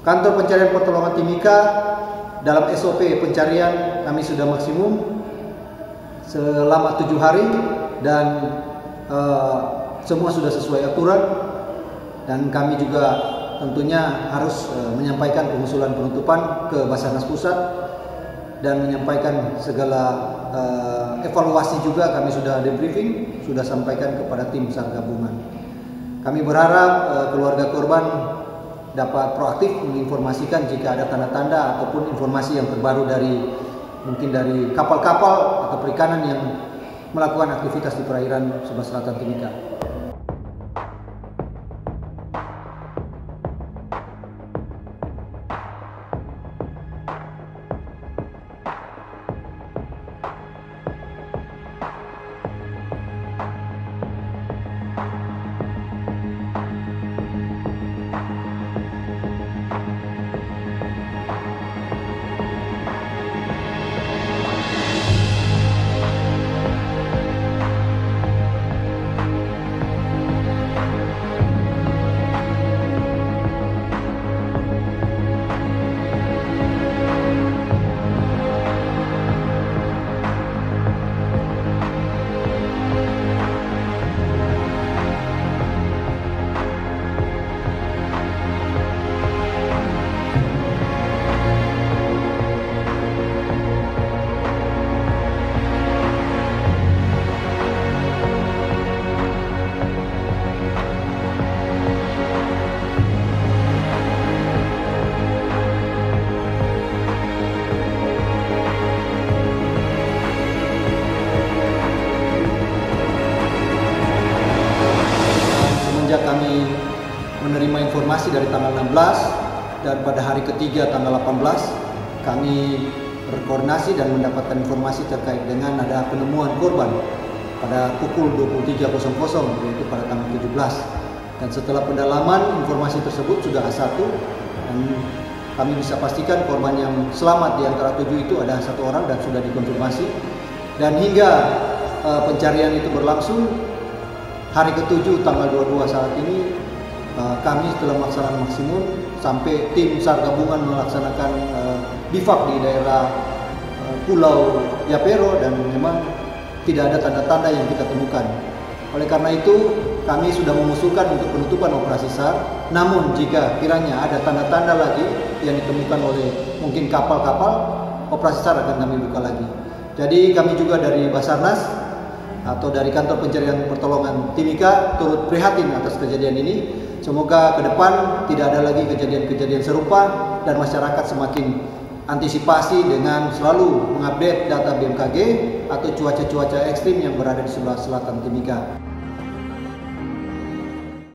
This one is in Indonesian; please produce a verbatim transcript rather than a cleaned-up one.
Kantor Pencarian Pertolongan Timika dalam S O P pencarian kami sudah maksimum selama tujuh hari dan uh, semua sudah sesuai aturan, dan kami juga tentunya harus uh, menyampaikan pengusulan penutupan ke Basarnas Pusat dan menyampaikan segala uh, evaluasi juga. Kami sudah debriefing, sudah sampaikan kepada tim SAR gabungan. Kami berharap uh, keluarga korban dapat proaktif menginformasikan jika ada tanda-tanda ataupun informasi yang terbaru dari mungkin dari kapal-kapal atau perikanan yang melakukan aktivitas di perairan sebelah selatan Timika. Sejak kami menerima informasi dari tanggal enam belas dan pada hari ketiga tanggal delapan belas kami berkoordinasi dan mendapatkan informasi terkait dengan ada penemuan korban pada pukul dua puluh tiga yaitu pada tanggal tujuh belas, dan setelah pendalaman informasi tersebut sudah A satu dan kami bisa pastikan korban yang selamat di antara tujuh itu ada satu orang dan sudah dikonfirmasi, dan hingga uh, pencarian itu berlangsung hari ketujuh tanggal dua puluh dua saat ini uh, kami telah melaksanakan maksimum sampai tim SAR gabungan melaksanakan uh, bivak di daerah uh, Pulau Yapero, dan memang tidak ada tanda-tanda yang kita temukan. Oleh karena itu kami sudah mengusulkan untuk penutupan operasi SAR, namun jika kiranya ada tanda-tanda lagi yang ditemukan oleh mungkin kapal-kapal, operasi SAR akan kami buka lagi. Jadi kami juga dari Basarnas atau dari Kantor Pencarian Pertolongan Timika turut prihatin atas kejadian ini. Semoga ke depan tidak ada lagi kejadian-kejadian serupa dan masyarakat semakin antisipasi dengan selalu mengupdate data B M K G atau cuaca-cuaca ekstrim yang berada di sebelah selatan Timika.